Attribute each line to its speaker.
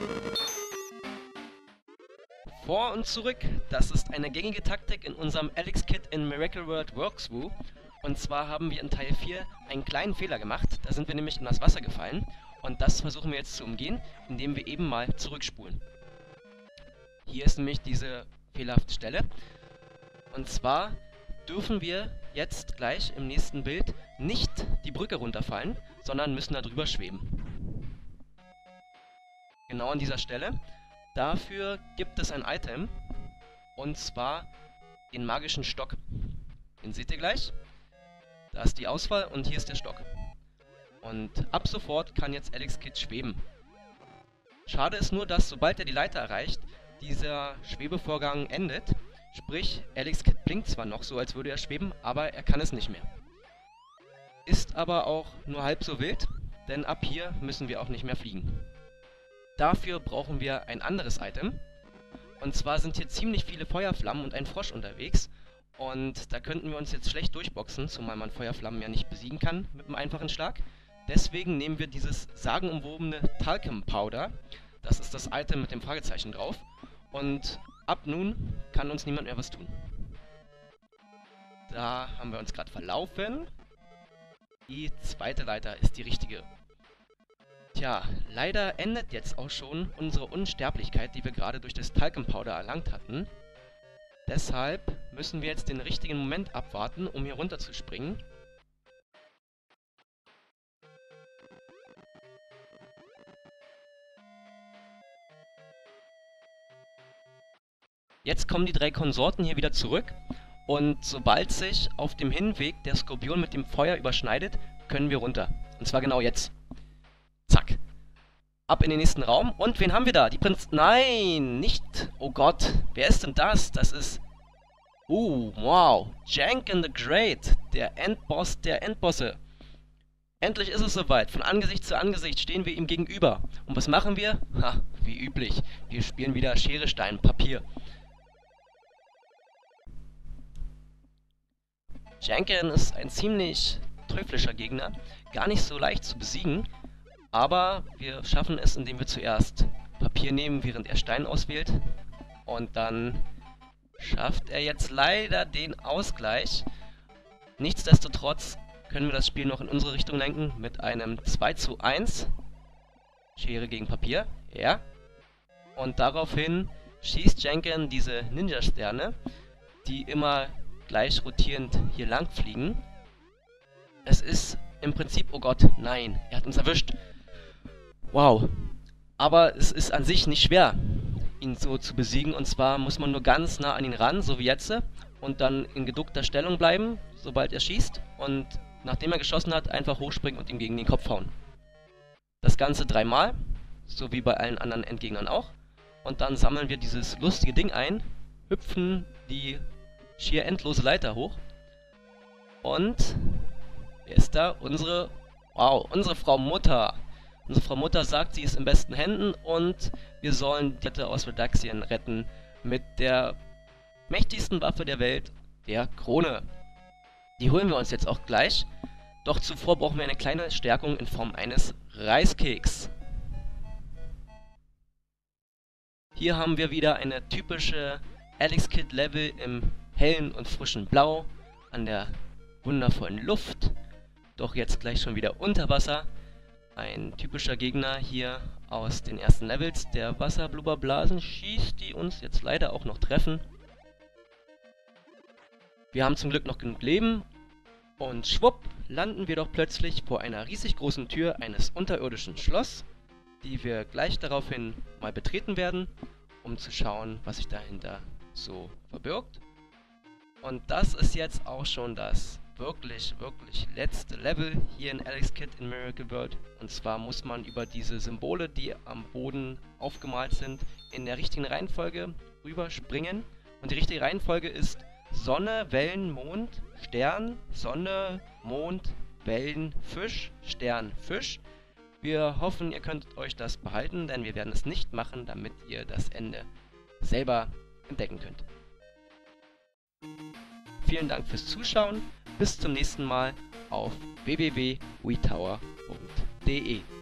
Speaker 1: Vor und zurück, das ist eine gängige Taktik in unserem Alex Kidd in Miracle World Walkthrough. Und zwar haben wir in Teil 4 einen kleinen Fehler gemacht, da sind wir nämlich in das Wasser gefallen. Und das versuchen wir jetzt zu umgehen, indem wir eben mal zurückspulen. Hier ist nämlich diese fehlerhafte Stelle. Und zwar dürfen wir jetzt gleich im nächsten Bild nicht die Brücke runterfallen, sondern müssen da drüber schweben. Genau an dieser Stelle. Dafür gibt es ein Item, und zwar den magischen Stock. Den seht ihr gleich. Da ist die Auswahl und hier ist der Stock. Und ab sofort kann jetzt Alex Kidd schweben. Schade ist nur, dass sobald er die Leiter erreicht, dieser Schwebevorgang endet. Sprich, Alex Kidd blinkt zwar noch so, als würde er schweben, aber er kann es nicht mehr. Ist aber auch nur halb so wild, denn ab hier müssen wir auch nicht mehr fliegen. Dafür brauchen wir ein anderes Item. Und zwar sind hier ziemlich viele Feuerflammen und ein Frosch unterwegs. Und da könnten wir uns jetzt schlecht durchboxen, zumal man Feuerflammen ja nicht besiegen kann mit einem einfachen Schlag. Deswegen nehmen wir dieses sagenumwobene Talcum Powder. Das ist das Item mit dem Fragezeichen drauf. Und ab nun kann uns niemand mehr was tun. Da haben wir uns gerade verlaufen. Die zweite Leiter ist die richtige. Tja, leider endet jetzt auch schon unsere Unsterblichkeit, die wir gerade durch das Talcum Powder erlangt hatten. Deshalb müssen wir jetzt den richtigen Moment abwarten, um hier runter zu springen. Jetzt kommen die 3 Konsorten hier wieder zurück. Und sobald sich auf dem Hinweg der Skorpion mit dem Feuer überschneidet, können wir runter. Und zwar genau jetzt. Zack. Ab in den nächsten Raum. Und wen haben wir da? Die Nein, nicht. Oh Gott. Wer ist denn das? Das ist... wow. Janken the Great. Der Endboss der Endbosse. Endlich ist es soweit. Von Angesicht zu Angesicht stehen wir ihm gegenüber. Und was machen wir? Ha, wie üblich. Wir spielen wieder Schere, Stein, Papier. Janken ist ein ziemlich teuflischer Gegner. Gar nicht so leicht zu besiegen. Aber wir schaffen es, indem wir zuerst Papier nehmen, während er Stein auswählt. Und dann schafft er jetzt leider den Ausgleich. Nichtsdestotrotz können wir das Spiel noch in unsere Richtung lenken mit einem 2:1. Schere gegen Papier. Ja. Und daraufhin schießt Janken diese Ninja-Sterne, die immer gleich rotierend hier lang fliegen. Es ist im Prinzip... Oh Gott, nein, er hat uns erwischt. Wow. Aber es ist an sich nicht schwer, ihn so zu besiegen. Und zwar muss man nur ganz nah an ihn ran, so wie jetzt. Und dann in geduckter Stellung bleiben, sobald er schießt. Und nachdem er geschossen hat, einfach hochspringen und ihm gegen den Kopf hauen. Das Ganze 3-mal, so wie bei allen anderen Endgegnern auch. Und dann sammeln wir dieses lustige Ding ein, hüpfen die schier endlose Leiter hoch. Und wer ist da? Unsere Frau Mutter. Unsere Frau Mutter sagt, sie ist in besten Händen und wir sollen die Leute aus Redaxien retten mit der mächtigsten Waffe der Welt, der Krone. Die holen wir uns jetzt auch gleich, doch zuvor brauchen wir eine kleine Stärkung in Form eines Reiskeks. Hier haben wir wieder eine typische Alex Kidd Level im hellen und frischen Blau, an der wundervollen Luft, doch jetzt gleich schon wieder unter Wasser. Ein typischer Gegner hier aus den ersten Levels, der Wasserblubberblasen schießt, die uns jetzt leider auch noch treffen. Wir haben zum Glück noch genug Leben und schwupp landen wir doch plötzlich vor einer riesig großen Tür eines unterirdischen Schloss, die wir gleich daraufhin mal betreten werden, um zu schauen, was sich dahinter so verbirgt. Und das ist jetzt auch schon das wirklich letzte Level hier in Alex Kidd in Miracle World. Und zwar muss man über diese Symbole, die am Boden aufgemalt sind, in der richtigen Reihenfolge rüberspringen. Und die richtige Reihenfolge ist Sonne, Wellen, Mond, Stern, Sonne, Mond, Wellen, Fisch, Stern, Fisch. Wir hoffen, ihr könnt euch das behalten, denn wir werden es nicht machen, damit ihr das Ende selber entdecken könnt. Vielen Dank fürs Zuschauen. Bis zum nächsten Mal auf www.wetower.de.